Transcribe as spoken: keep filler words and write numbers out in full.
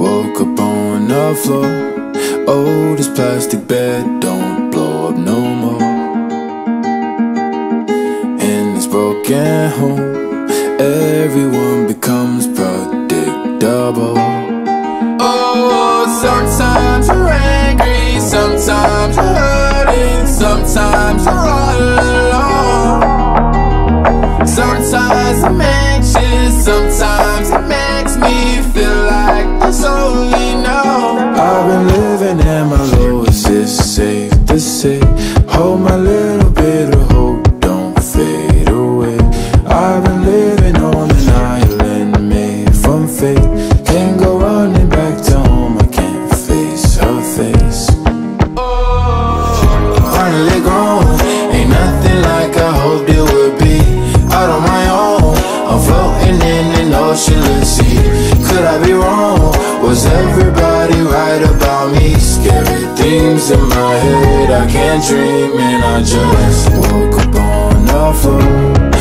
Woke up on the floor. Oh, this plastic bed don't blow up no more. In this broken home, everyone becomes predictable. Oh, sometimes you're angry, sometimes you're hurting, sometimes you're all alone. Sometimes I'm anxious, sometimes it makes me feel like there's only no. I've been living at my lowest, it's safe to say. Hold my little bit of hope, don't fade away. I've been living on an island made from faith. Can't go running back to home, I can't face her face. Finally grown, ain't nothing like I hoped it would be. Out on my own, I'm floating in an oceanless sea. Could I be wrong? Was everybody right about me? Scary things in my head, I can't dream, and I just woke up on the floor.